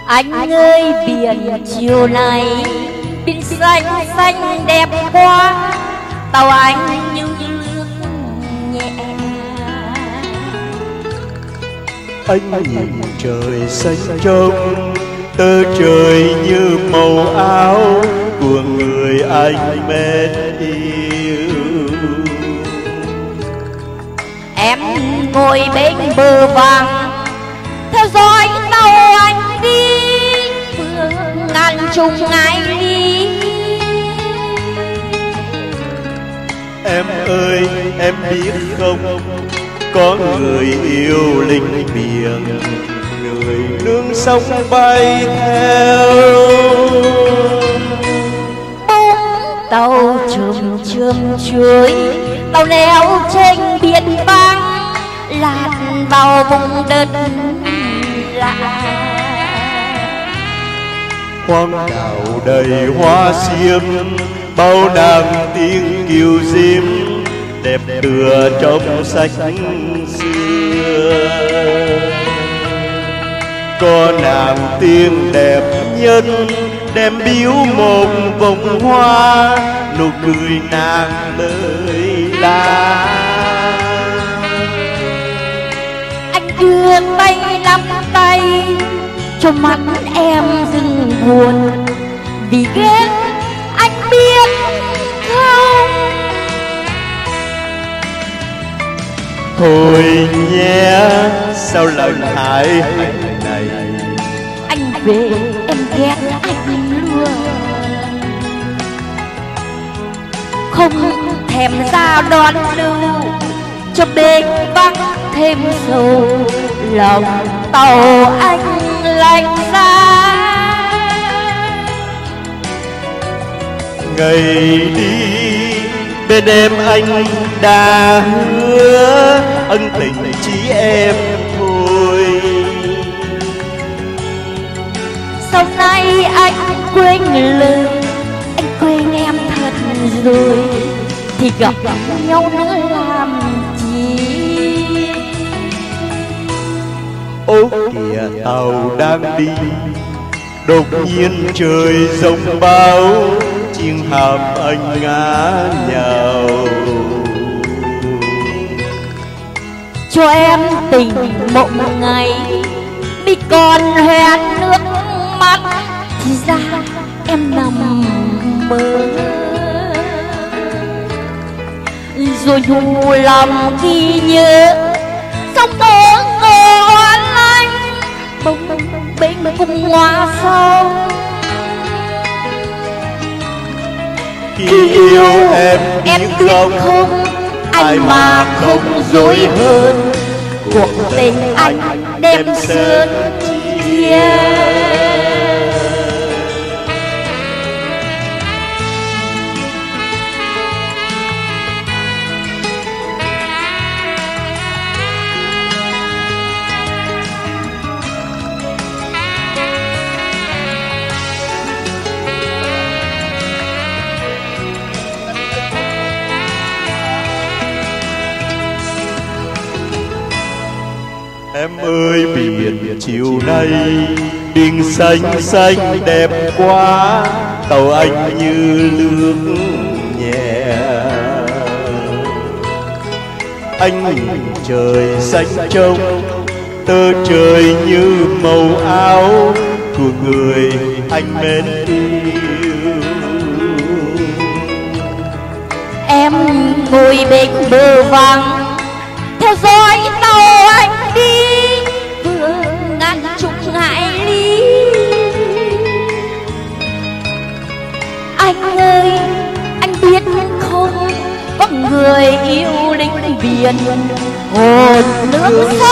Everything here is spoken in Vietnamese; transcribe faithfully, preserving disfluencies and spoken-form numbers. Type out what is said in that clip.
Anh ơi biển chiều này biển xanh xanh đẹp quá, tàu anh như nước nhẹ. Anh nhìn trời xanh trong, tơ trời như màu áo của người anh mến yêu. Em ngồi bên bờ vàng theo dõi tàu anh đi, phương ngàn trùng ngày đi. Em ơi em biết không, có người yêu linh biển, người nương sóng bay theo. Tàu chườm chườm chuối, tàu neo trên biển vắng, lạc vào vùng đất lạ. Hoang đảo đầy hoa xiêm, bao nàng tiếng kiều diêm, đẹp tựa trong sách xưa. Có nàng tiên đẹp nhân, đem biếu một vòng hoa, nụ cười nàng lời la. Anh đưa tay nắm tay cho mắt em dừng buồn, vì ghét anh biết không. Thôi nhé, sao lần hại hành này, anh về em ghét anh luôn, không thèm ra đón lưu cho bến bắc thêm sầu, lòng tàu anh lạnh giá. ngày đi bên em anh đã hứa, ân tình chỉ em thôi. Sau này anh quên lời, anh quên em thật rồi, thì gặp nhau nữa làm gì. Ô kìa tàu đang đi, đột nhiên trời giông bão, chiêng hàm anh ngã nhào. Cho em tình mộng ngày, đi còn hẹn nước mắt, thì ra em nằm mơ. Rồi dù lòng ghi nhớ, xong có ngờ oan anh bỗng bên vùng hoa sông. Khi yêu em em biết biết không, không, ai anh mà mà không không dối dối hơn, hơn, cuộc tình anh đem sơn chia. Em ơi biển chiều nay, biển xanh xanh đẹp quá, tàu anh như nước nhẹ. Anh nhìn trời xanh trong, tơ trời như màu áo của người anh mến yêu. Em ngồi bên bờ vắng theo dõi tàu anh đi, vừa ngàn chục hải lý. Anh ơi anh biết không, có người yêu lính biển, hồn nước